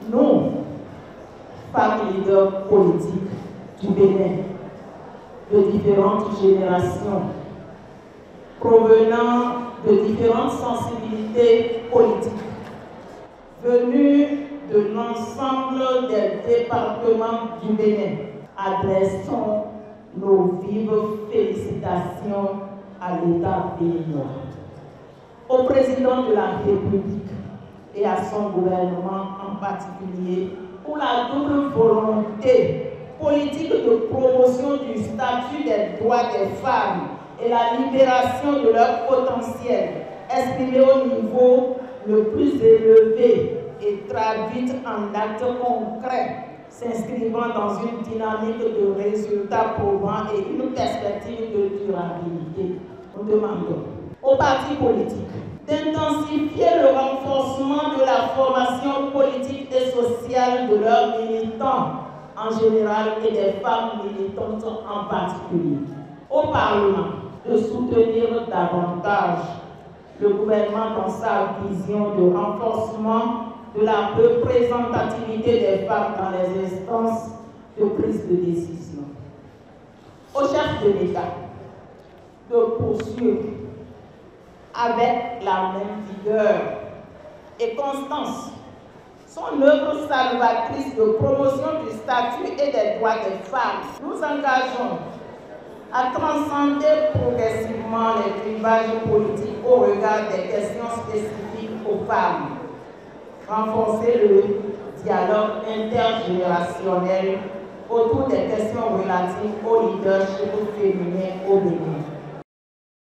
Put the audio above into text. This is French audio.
nous, femmes leaders politiques du Bénin, de différentes générations, provenant de différentes sensibilités politiques, venus de l'ensemble des départements du Bénin, adressons nos vives félicitations à l'État béninois, au président de la République et à son gouvernement en particulier pour la double volonté politique de promotion du statut des droits des femmes et la libération de leur potentiel, exprimé au niveau le plus élevé et traduite en actes concrets, s'inscrivant dans une dynamique de résultats probants et une perspective de durabilité. Nous demandons aux partis politiques d'intensifier le renforcement de la formation politique et sociale de leurs militants en général et des femmes militantes en particulier. Au Parlement, de soutenir davantage le gouvernement dans sa vision de renforcement de la représentativité des femmes dans les instances de prise de décision. Au chef de l'État de poursuivre avec la même vigueur et constance son œuvre salvatrice de promotion du statut et des droits des femmes. Nous engageons à transcender progressivement les clivages politiques au regard des questions spécifiques aux femmes, renforcer le dialogue intergénérationnel autour des questions relatives au leadership féminin au Bénin.